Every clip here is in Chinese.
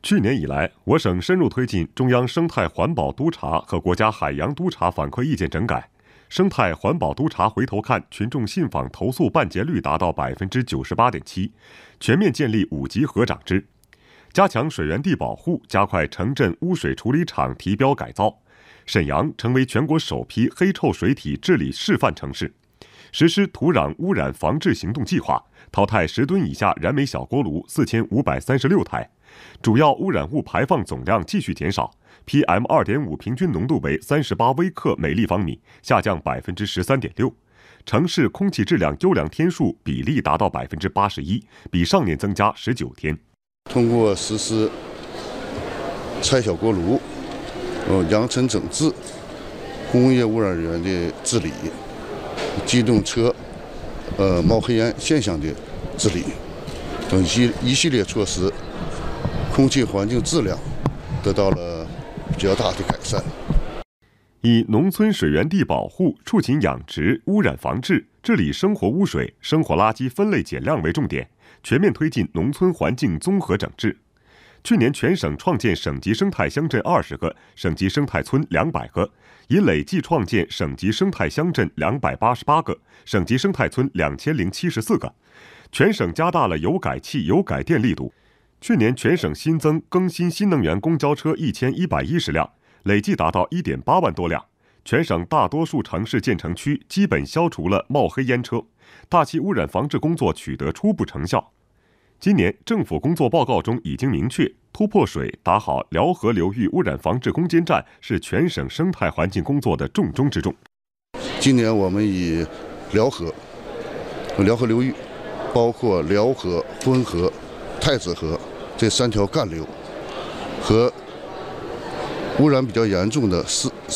去年以来，我省深入推进中央生态环保督查和国家海洋督查反馈意见整改，生态环保督查回头看群众信访投诉办结率达到98.7%，全面建立5级合长制，加强水源地保护，加快城镇污水处理厂提标改造。沈阳成为全国首批黑臭水体治理示范城市，实施土壤污染防治行动计划，淘汰10吨以下燃煤小锅炉4536台。主要污染物排放总量继续减少 ，PM2.5 平均浓度为38微克每立方米，下降13.6%。城市空气质量优良天数比例达到81%，比上年增加19天。 通过实施拆小锅炉、扬尘整治、工业污染源的治理、机动车冒黑烟现象的治理等一系列措施，空气环境质量得到了比较大的改善。 以农村水源地保护、畜禽养殖、污染防治、治理生活污水、生活垃圾分类减量为重点，全面推进农村环境综合整治。去年全省创建省级生态乡镇20个，省级生态村200个，已累计创建省级生态乡镇288个，省级生态村2074个。全省加大了油改气、油改电力度。去年全省新增更新新能源公交车1110辆，累计达到1.8万多辆。全省大多数城市建成区基本消除了冒黑烟车，大气污染防治工作取得初步成效。今年政府工作报告中已经明确，突破水打好辽河流域污染防治攻坚战是全省生态环境工作的重中之重。 今年我们以辽河流域，包括辽河、浑河、太子河这3条干流和污染比较严重的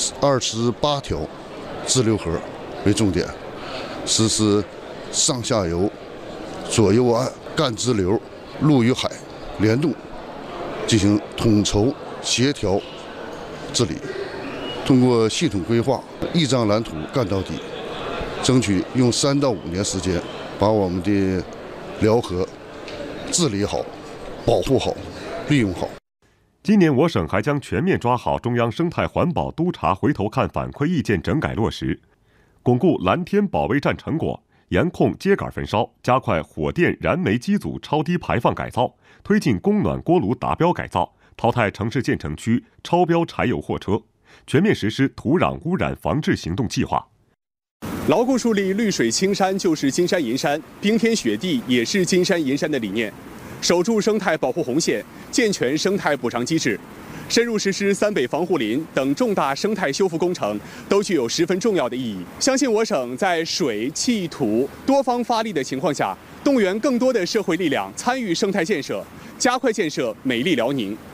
28条支流河为重点，实施上下游、左右岸、干支流、陆与海联动进行统筹协调治理，通过系统规划、一张蓝图干到底，争取用3到5年时间把我们的辽河治理好、保护好、利用好。 今年我省还将全面抓好中央生态环保督查回头看反馈意见整改落实，巩固蓝天保卫战成果，严控秸秆焚烧，加快火电燃煤机组超低排放改造，推进供暖锅炉达标改造，淘汰城市建成区超标柴油货车，全面实施土壤污染防治行动计划。 牢固树立绿水青山就是金山银山，冰天雪地也是金山银山的理念，守住生态保护红线，健全生态补偿机制，深入实施3北防护林等重大生态修复工程，都具有十分重要的意义。相信我省在水、气、土多方发力的情况下，动员更多的社会力量参与生态建设，加快建设美丽辽宁。